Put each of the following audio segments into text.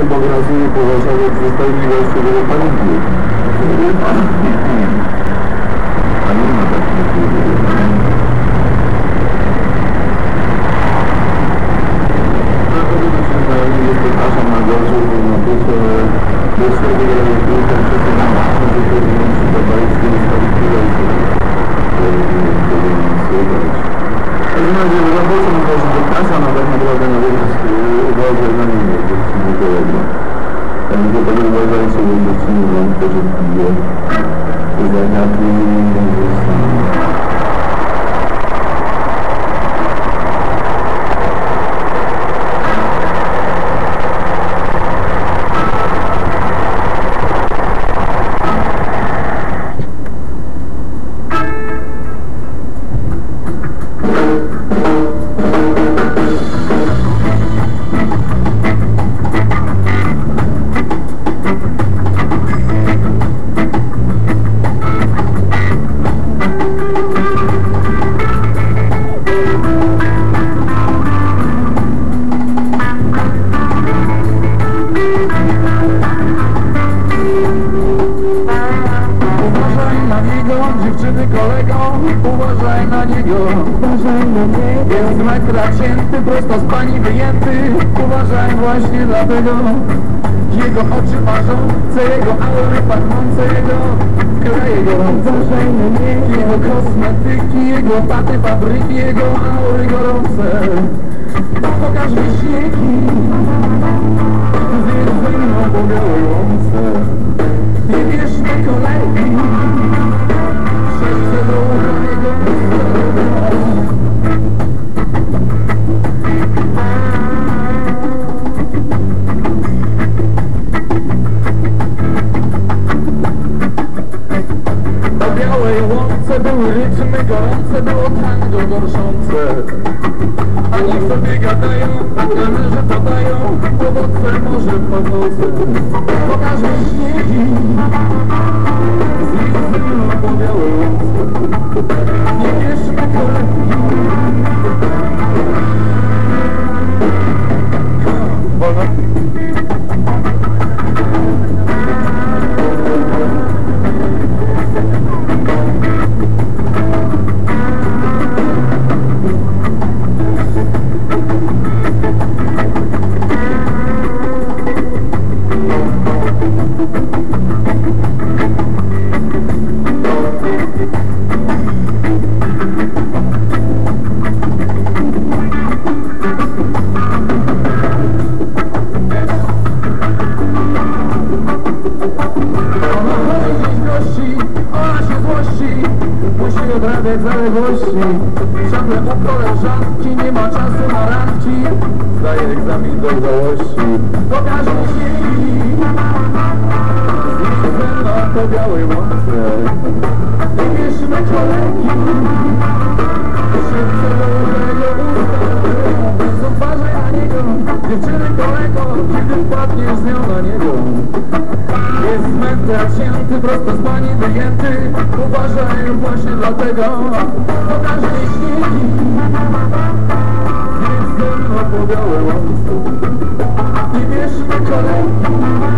bo grasuje poważanie przystojnej właściwego paniki. A nie ma takiego. Przepraszam na gorszy, bo na to, bez tego rolnika wszyscy nam patrzą, że to nie się podobać, że jest to tyle słychać. W każdym razie zobaczmy, że kasa nawet naprawdę na wyraz uważa na niego, że jest niego. Tam go tak uważajcie, że dziewczyny wam też odbije. To zagadki nie zostaną. Uważaj na niego, jest z metra cięty, prosto z pani wyjęty. Uważaj właśnie dlatego. Jego oczy marzą, jego aury pachnące, jego kraje gorące. Jego kosmetyki, jego paty, fabryki, jego aury gorące. Pokaż mi śniegi, zjedz ze mną po białej łące. Nie bierzmy kolegi, serce do jego po białej łące były rytmy gorące, było tango gorszące. A niech sobie gadają, a kamerze podają owoce może po nocy. Pokaż mi śniegi, zjedz ze mną po białej łące. Nie bierzmy kolegi. Wolno? Odrabiać zaległości, ciągle u koleżanki, nie ma czasu na randki. Zdaje egzamin dojrzałości. Pokaż mi śniegi, zjedz ze mną po białej łące. Nie bierzmy kolegi, szybko do jego usta. Więc uważaj na niego, dziewczyny kolego, kiedy wpadniesz z nią na niego. Jest z metra cięty, prosto z pani wyjęty. Uważaj właśnie dlatego. Pokaż mi śniegi, zjedz ze mną po białej łące. Nie bierzmy kolegi.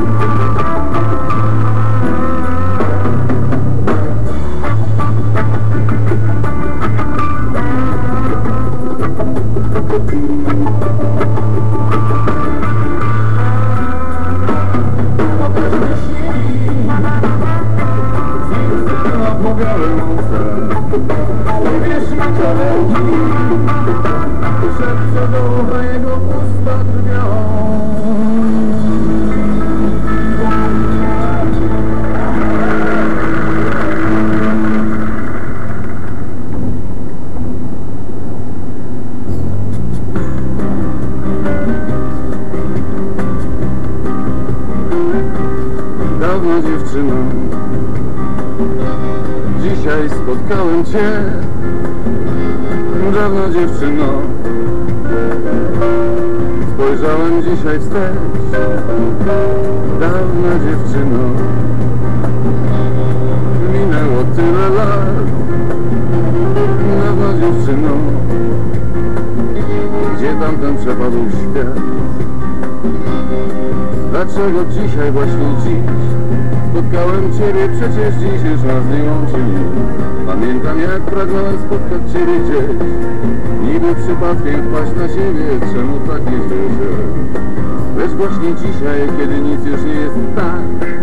Nie bierzmy kolegi, serce do jego usta drwią. Dawna dziewczyno, dzisiaj spotkałem cię. Dawna dziewczyno, spojrzałem dzisiaj wstecz. Dawna dziewczyno, minęło tyle lat. Dawna dziewczyno, gdzie tamten przepadł świat? dlaczego dzisiaj, właśnie dziś spotkałem Ciebie, przecież dziś już nas nie łączy nic. Pamiętam, jak pragnąłem spotkać Ciebie gdzieś, niby przypadkiem wpaść na siebie, czemu tak nie wierzę? Lecz właśnie dzisiaj, kiedy nic już nie jest tak,